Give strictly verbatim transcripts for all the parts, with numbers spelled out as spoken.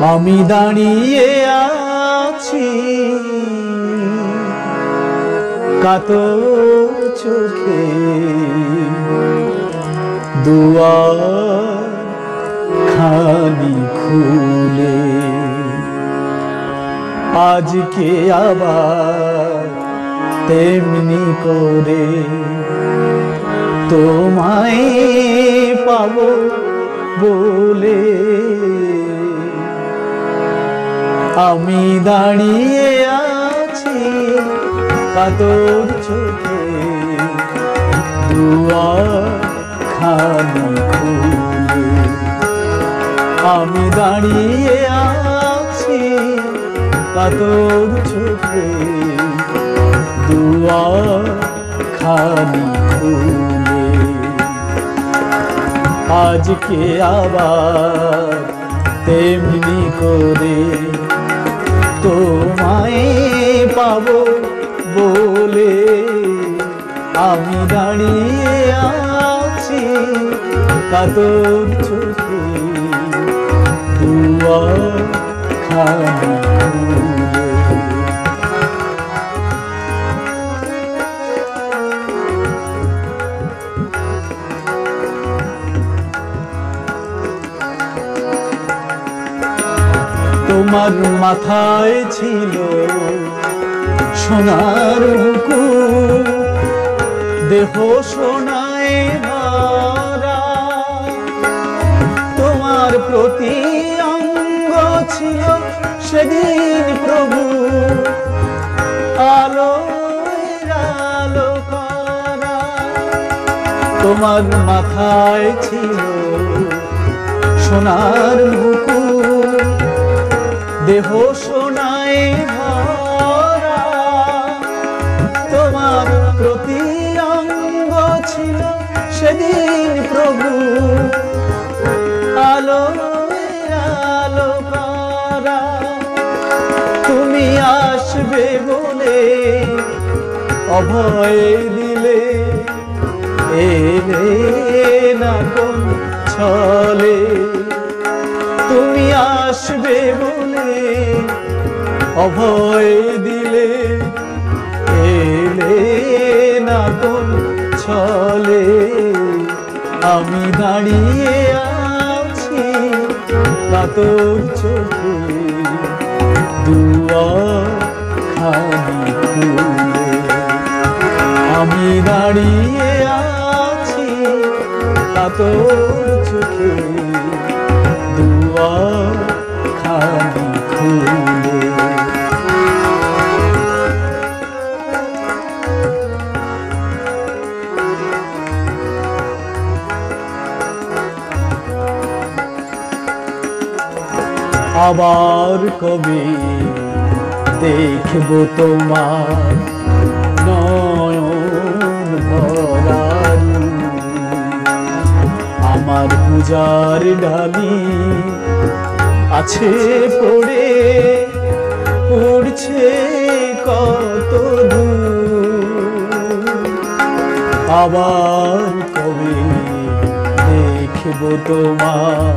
আমি দাঁড়িয়ে আছি কাতর চোখে, দুয়ার খানি খুলে আজকে আবার তেমনি করে তোমায় পাবো বলে আমি দাঁড়িয়ে আছি কাতর চোখে, দুয়ার খানি খুলে আমি দাঁড়িয়ে আছি কাতর চোখে, দুয়ার খানি খুলে আজকে আবার তেমনি করে তোমায় পাবো বলে আমি দাঁড়িয়ে আছি কাতর চোখে, দুয়ার খানি খুলে। তোমার মাথায় ছিল সোনার মুকুট, দেহ সোনায় ভরা, তোমার প্রতি অঙ্গ ছিল সেদিন প্রভু আলোয় আলো করা। তোমার মাথায় ছিল সোনার মুকুট, দেহ সোনায় ভরা, তোমার প্রতি অঙ্গ ছিল সেদিন প্রভু আলো আলো করা। তুমি আসবে বলে অভয় দিলে, এলে না কোন ছলে। তুমি আসবে বলে অভয় দিলে, এলে না কোন ছলে। আমি দাঁড়িয়ে আছি কাতর চোখে, দুয়ার খানি খুলে আমি দাঁড়িয়ে আছি কাতর চোখে, দুয়ার খানি খুলে। আবার কবে দেখবো তোমার নয়ন ভরা রূপ, আমার পূজার ডালি আছে পড়ে, পড়ছে কত দূর। আবার কবে দেখবো তোমার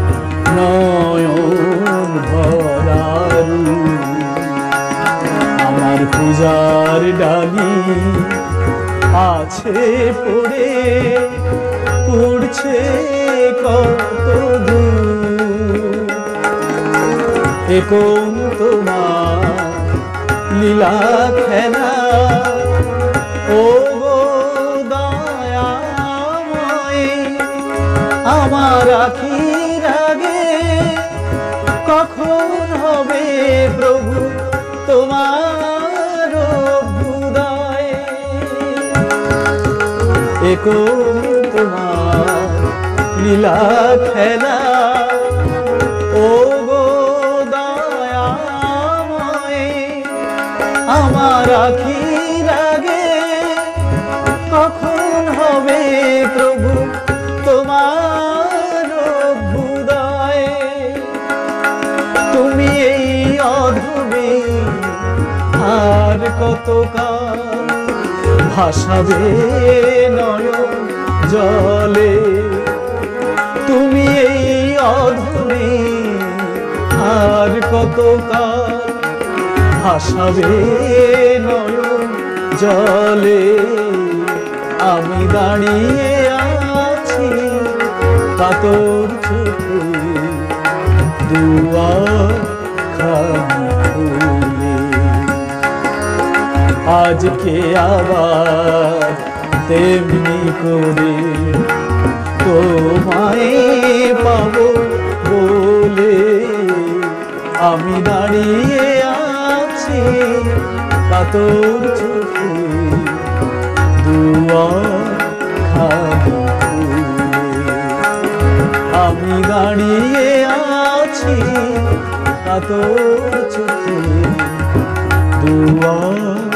নয়ন ভরা রূপ, আমার পূজার ডালি আছে পড়ে, পড়ছে কত দূর। এ কোন তোমার লীলা খেলা, ও গো দয়াময়, আমার আখির আগে কখন হবে প্রভু তোমার অভ্যুদয়। এ কোন তোমার লীলা খেলা, ও গো দয়াময়, আমার আখির আগে কখন হবে প্রভু তোমার অভ্যুদয়। তুমি এই অধমে আর কতকাল ভাসাবে নয়ন জলে, তুমি এই অধমে কতকাল ভাসাবে নয়ন জলে আমি দাঁড়িয়ে আছি কাতর চোখে দুয়ার খানি খুলে আজকে আবার তেমনি করে তোমায় পাবো বলে আমি দাঁড়িয়ে আছি কাতর চোখে দুয়ার খানি খুলে আমি দাঁড়িয়ে আছি কাতর চোখে দুয়ার